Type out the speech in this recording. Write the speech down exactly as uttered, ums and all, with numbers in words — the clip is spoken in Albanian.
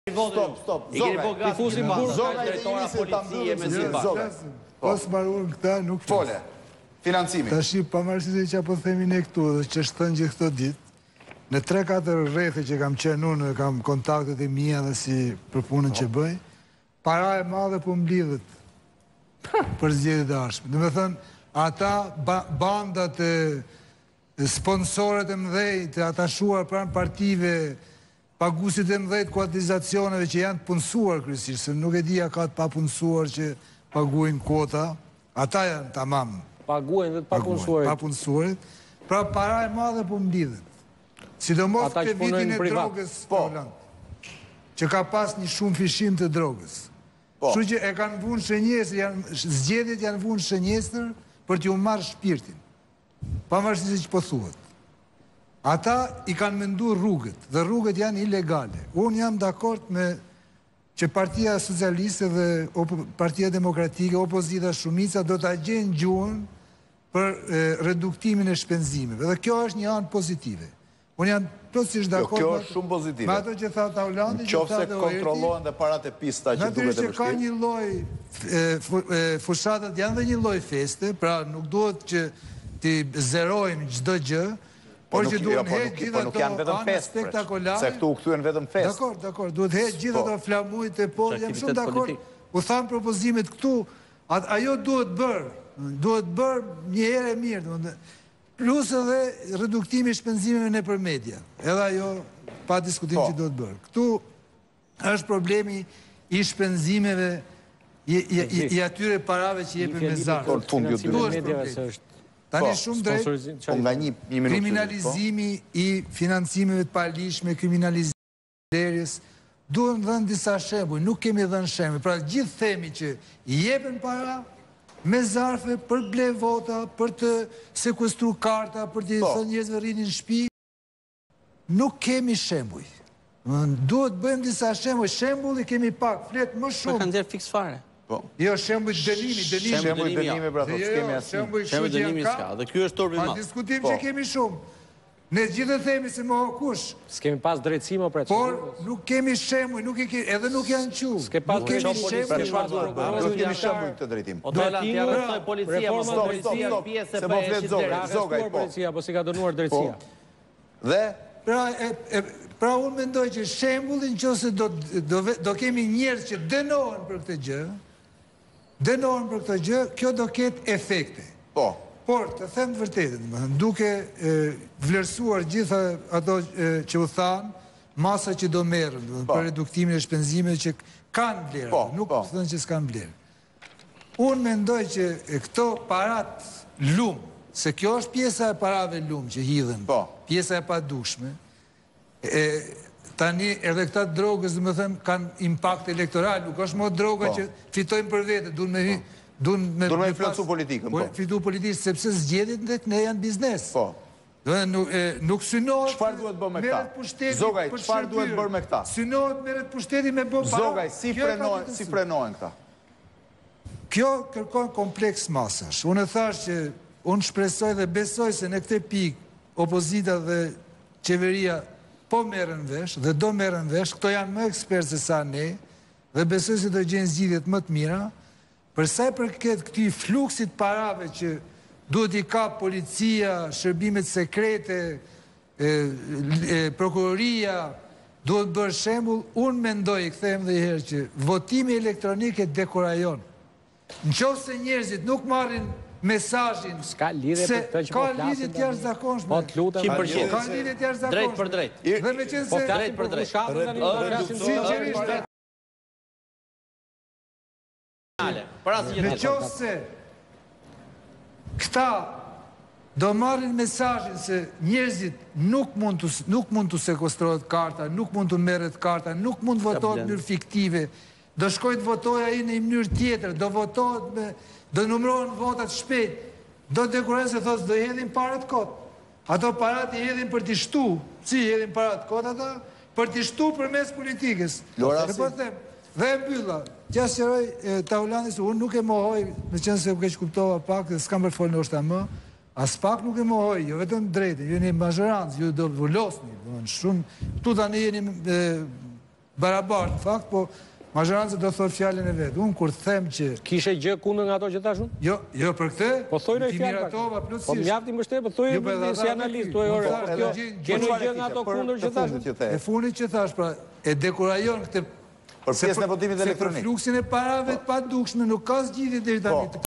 Stop, stop. Zogaj, Tifusi burg, Zogaj drejtora policie me Zimbabwe. Zogaj. Pas mbaruar këta nuk Fole. Financimi. Tashi pavarësisht se që po themi ne këtu dhe që shtën gjithë këto ditë, në tre katër rrethe që kam qenë unë, kam kontaktet e mia dhe si për punën që bëj, para e madhe po mblidhet për zgjedhjet e ardhshme. Do të thënë, ata bandat e sponsorët e mëdhej të atashuar pranë partive, paguesit e mëdhej të kuotizacioneve që janë të punësuar kryesisht, se nuk e dia ka të papunësuar që paguajnë kuota, ata janë tamam. Paguajnë dhe të papunësuarit. Papunësuarit. Pra para e madhe po mblidhet. Sidomos Ata ke që punojnë vitin e privat. drogës, Po. Roland, që ka pas një shumë fishim të drogës. Po. Kështu që e kanë vunë shënjesër, janë zgjedhjet janë vunë shënjesër për t'ju marrë shpirtin. Pavarësisht se ç'po thuhet. Ata i kanë menduar rrugët, dhe rrugët janë ilegale. Unë jam dakord me që Partia Socialiste dhe Partia Demokratike, opozita shumica, do ta gjejnë gjuhën për e, reduktimin e shpenzimeve. Dhe kjo është një anë pozitive. Unë jam plotësisht dakord. Kjo është shumë pozitive. Me ato që tha Taulandi, që Qofse tha dhe kontrollohen dhe parat e pista që duhet Natyrisht të që ka vështirë. një lloj e, fu- e, fushatat janë dhe një lloj feste, pra nuk duhet që ti zerojmë çdo gjë, por nuk- që jo, duhen po heq nuk- gjithë po nuk janë ato vetëm anë fest, presh. spektakolare. Se këtu u kthyen vetëm fest. Dakor, dakor, duhet heq gjithë Po. ato flamujt e po, jam aktivitet shumë dakord. politik. U tham propozimet këtu, at- ajo duhet bërë, duhet bërë një herë e mirë, domethënë. Plus edhe reduktimi i shpenzimeve nëpër media. Edhe ajo pa diskutim Po. që duhet bërë. Këtu është problemi i shpenzimeve i, i, i, i atyre parave që jepen me zarf. Por fund ju Financimi dy. i medjave se është Tani Po, shumë drejt, sponsorizim. Po nga një, një minutë. kriminalizimi i financimeve të palishme, kriminalizimit duhen dhënë disa shembuj, nuk kemi dhënë shembuj. Pra gjithë themi që i jepen para me zarfe për ble vota, për të sekuestruar karta, për të Po. thënë njerëzve rrinin në shtëpi, nuk kemi shembuj. Domethënë, duhet bëjmë disa shembuj, shembulli kemi pak, flet më Po shumë. kanë nxjerr fiks fare. Po. Jo shembuj dënimi, dënimi. Shembuj dënimi, ja. dënimi, pra thotë, Jo, s'kemi jo, asnjë. shembuj Shembull kështu që dënimi janë s'ka, ka. dhe ky është turpi i Pa madh. diskutim Po. që kemi shumë. Ne gjithë themi se më kush, S'kemi pas drejtësi më për por nuk kemi shembuj, nuk e ke, edhe nuk janë qu. S'ke pas Nuk kemi drejtësi shembuj. Pra policie, çfarë pas duhet bërë? prokurorët, Duhet kemi janë shembuj qartë. këtë drejtim. O Toland ja rrethoi policia, Reforma mos Stop, policia stop, është stop. pjesë Se e po bëjë flet shit Zogaj. drejt. Zogaj, Arrestuar po. policia, po si ka dënuar drejtësia. Dhe Pra, e, e, pra unë mendoj që shembullin nëse do, do, ve- do kemi njerëz që dënohen për këtë gjë, dënohen për këtë gjë, kjo do ketë efekte. po. Por, të them të vërtetën, domethënë, duke e, vlerësuar gjitha ato e, që u thanë, masa që do merren, domethënë, Po. për reduktimin e shpenzimeve që kanë vlerë, Po, nuk po. thënë që s'kan vlerë. Unë mendoj që e, këto parat lum, se kjo është pjesa e parave lum që hidhen, Po. pjesa e padushme, e, tani edhe këta drogës, dhe më thëmë, kanë impakt elektoral, nuk është më droga Po. që fitojnë për vete, duhen me... Duhen me, Duhen me me influencu pas- politikën, po. po. Fitu politikë, sepse zgjedhjet në ne janë biznes. Po. Do të nuk, e, nuk synohet... Çfarë duhet bërë me këta? merret pushteti Zogaj, për çfarë duhet shërbyer. bërë me këta? Synohet merret pushteti me bë para. Zogaj, si Kjo e ka frenohen, të si të frenohen këta? Kjo kërkon kompleks masash. Unë e thash që unë shpresoj dhe besoj se në këtë pikë opozita dhe qeveria po merren vesh dhe do merren vesh, këto janë më ekspertë se sa ne, dhe besoj se do gjenë zgjidhjet më të mira. Për sa i përket këtij fluksit parave që duhet i kap policia, shërbimet sekrete, e, e, prokuroria, duhet bërë shembull, unë mendoj, i kthehem dhe një herë që votimi elektronik e dekurajon. Në qoftë se njerëzit nuk marrin mesazhin S'ka lidhje se për këtë që po ka flasim lidhje të tani. jashtëzakonshme. Po të lutem. cent për cent. Ka lidhje të jashtëzakonshme. Drejt për drejt. Dhe me qenë Po se flasim për për drejt. fushatën tani, po flasim për sinqerisht, Për asgjë në tjetër. qoftë se këta do marrin mesazhin se njerëzit nuk mund të nuk mund të sekuestrohet karta, nuk mund të merret karta, nuk mund të votohet në mënyrë fiktive, do shkojë të votojë ai në një mënyrë tjetër, do votohet me do numërohen votat shpejt, do dekurojnë se thotë do i hedhin parat kot. Ato parat i hedhin për t'i shtu, si i hedhin parat kot ata, për t'i shtu përmes politikës. Lora, Dhe si- po them, dhe e mbylla. Që sqaroj Taulandis, unë nuk e mohoj, me qenë se keq kuptova pak, dhe s'kam për folë ndoshta më, as pak nuk e mohoj, jo vetëm drejtë, ju jeni mazhorancë, ju do vullosni, domethënë shumë, këtu tani jeni e, barabartë, në fakt, po mazhoranca do thot fjalën e vet. Unë kur them që Kishe gjë kundër nga ato që thash unë? jo, jo për këtë, Po thoj në ti fjalë. miratova Po plotësisht. mjafti më shtet, po thoj Jo, po edhe si ata analist, nuk thoj i- ore, nuk po thash, kjo edhe gjë- keni Çfarë gjë e nga kishe? ato Për- kundër të që thash? fundit që the. E funit që thash, pra, e dekurajon këtë Për se pjesën e votimit se elektronik. Për fluksin e parave të padukshme nuk ka zgjidhje deri tani. Po.